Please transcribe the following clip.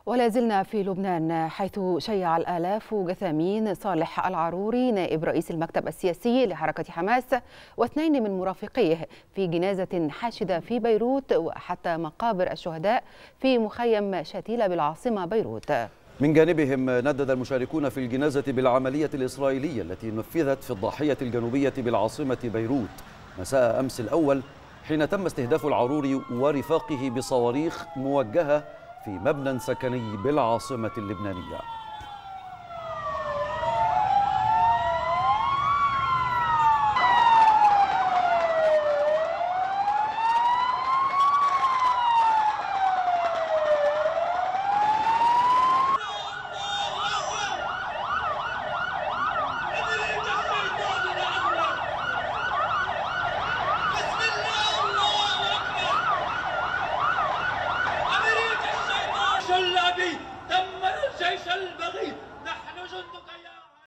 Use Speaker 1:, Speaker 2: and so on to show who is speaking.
Speaker 1: ولا زلنا في لبنان، حيث شيع الآلاف جثامين صالح العروري نائب رئيس المكتب السياسي لحركة حماس واثنين من مرافقيه في جنازة حاشدة في بيروت، وحتى مقابر الشهداء في مخيم شتيلة بالعاصمة بيروت.
Speaker 2: من جانبهم ندد المشاركون في الجنازة بالعملية الإسرائيلية التي نفذت في الضاحية الجنوبية بالعاصمة بيروت مساء أمس الأول، حين تم استهداف العروري ورفاقه بصواريخ موجهة في مبنى سكني بالعاصمة اللبنانية.
Speaker 3: الشلابي دمر الجيش البغي